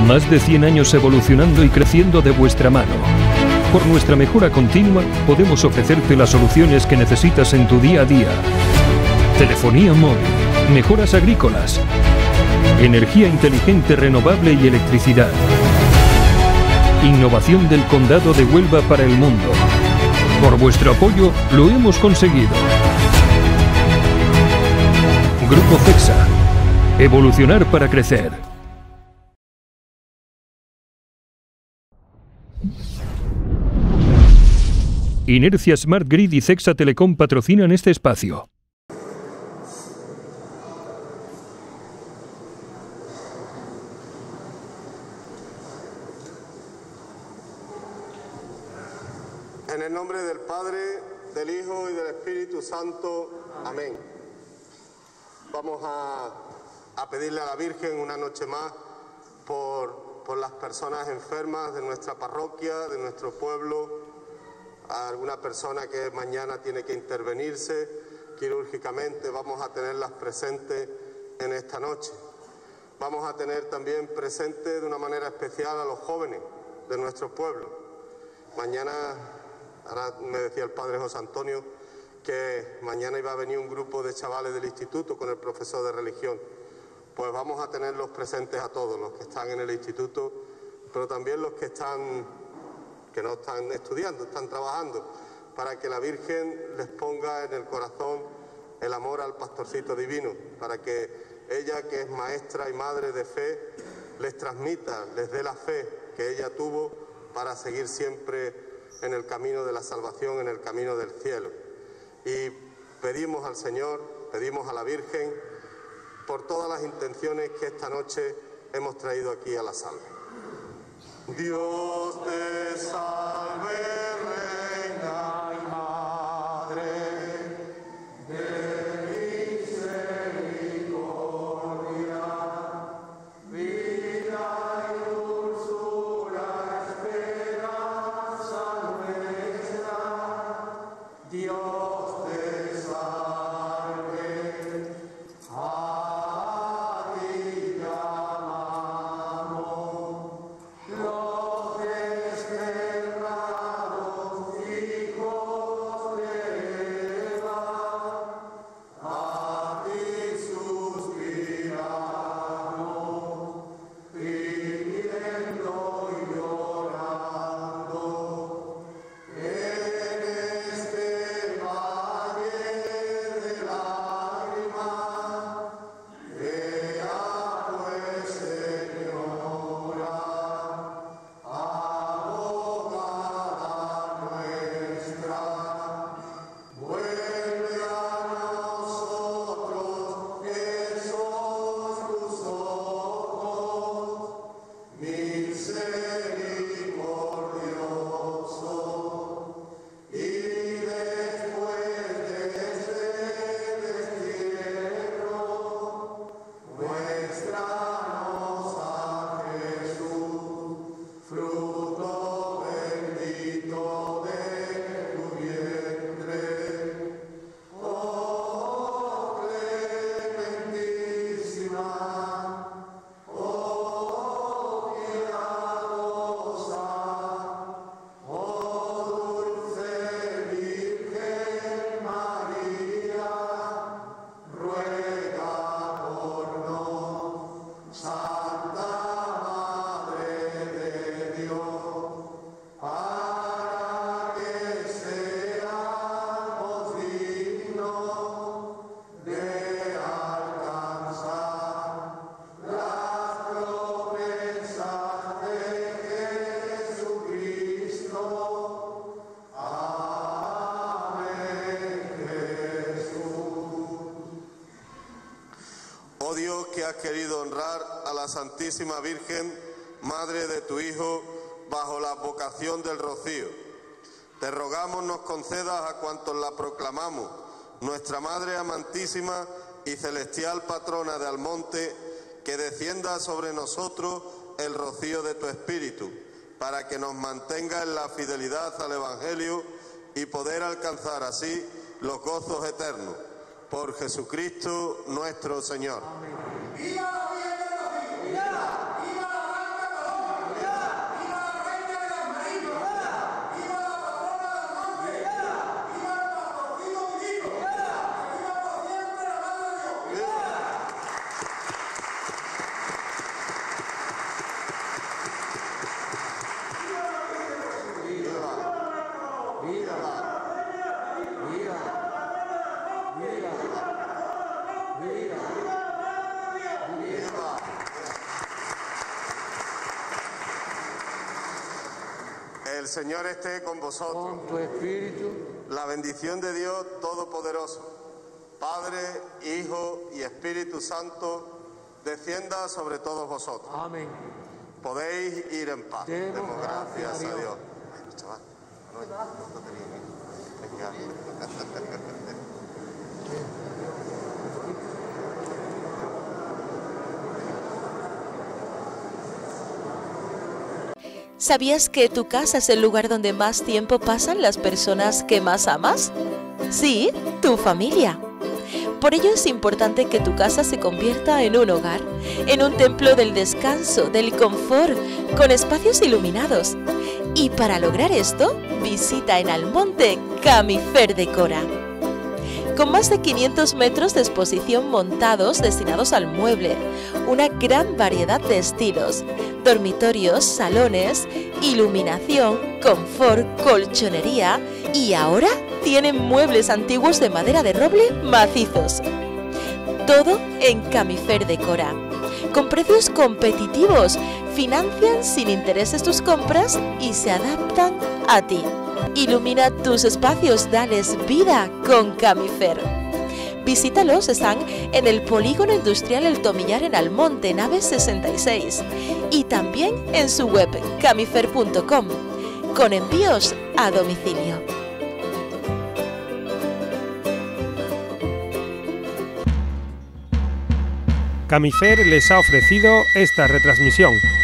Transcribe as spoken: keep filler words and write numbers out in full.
Más de cien años evolucionando y creciendo de vuestra mano. Por nuestra mejora continua, podemos ofrecerte las soluciones que necesitas en tu día a día. Telefonía móvil, mejoras agrícolas, energía inteligente renovable y electricidad. Innovación del Condado de Huelva para el mundo. Por vuestro apoyo, lo hemos conseguido. Grupo CEXA. Evolucionar para crecer. Inercia Smart Grid y CEXA Telecom patrocinan este espacio. En el nombre del Padre, del Hijo y del Espíritu Santo. Amén. Vamos a, a pedirle a la Virgen una noche más por, por las personas enfermas de nuestra parroquia, de nuestro pueblo, a alguna persona que mañana tiene que intervenirse quirúrgicamente. Vamos a tenerlas presentes en esta noche. Vamos a tener también presente de una manera especial a los jóvenes de nuestro pueblo. Mañana, ahora me decía el padre José Antonio, que mañana iba a venir un grupo de chavales del instituto con el profesor de religión. Pues vamos a tenerlos presentes a todos, los que están en el instituto, pero también los que están que no están estudiando, están trabajando, para que la Virgen les ponga en el corazón el amor al pastorcito divino, para que ella, que es maestra y madre de fe, les transmita, les dé la fe que ella tuvo para seguir siempre en el camino de la salvación, en el camino del cielo. Y pedimos al Señor, pedimos a la Virgen, por todas las intenciones que esta noche hemos traído aquí a la sala. Dios te salve, Reina y Madre de misericordia, vida y dulzura, esperanza nuestra. Dios te salve, a ti llamamos. Los desterrados hijos de Eva, a ti suspiramos, pidiendo y llorando. En este valle de lágrimas, vea pues, Señora, abogada nuestra, vuelve a nosotros esos tus ojos misericordiosos, y después de este destierro, muéstranos a Jesús, fruto bendito de tu vientre. Oh clementísima, oh piadosa, oh dulce Virgen María, ruega por nos. Santa Madre de Dios, para que seamos dignos de alcanzar las promesas de Jesucristo. Amén, Jesús. Oh Dios, que has querido honrar a la Santísima Virgen, Madre de tu Hijo, bajo la vocación del rocío, te rogamos nos concedas a cuantos la proclamamos, nuestra Madre amantísima y celestial patrona de Almonte, que descienda sobre nosotros el rocío de tu Espíritu, para que nos mantenga en la fidelidad al Evangelio y poder alcanzar así los gozos eternos. Por Jesucristo nuestro Señor. Amén. ¡Viva la Virgen! ¡Viva! ¡Viva la Blanca El Señor esté con vosotros. Con tu espíritu. La bendición de Dios Todopoderoso, Padre, Hijo y Espíritu Santo, descienda sobre todos vosotros. Amén. Podéis ir en paz. Demos Demos gracias gracias a a Dios. Dios. Bueno, chaval, no, no te líes, ¿eh? Venga. ¿Sabías que tu casa es el lugar donde más tiempo pasan las personas que más amas? Sí, tu familia. Por ello es importante que tu casa se convierta en un hogar, en un templo del descanso, del confort, con espacios iluminados. Y para lograr esto, visita en Almonte Camifer Decora. Con más de quinientos metros de exposición montados destinados al mueble, una gran variedad de estilos, dormitorios, salones, iluminación, confort, colchonería y ahora tienen muebles antiguos de madera de roble macizos. Todo en Camifer Decora. Con precios competitivos, financian sin intereses tus compras y se adaptan a ti. Ilumina tus espacios, dales vida con Camifer. Visítalos, están en el Polígono Industrial El Tomillar en Almonte, nave sesenta y seis, y también en su web camifer punto com, con envíos a domicilio. Camifer les ha ofrecido esta retransmisión.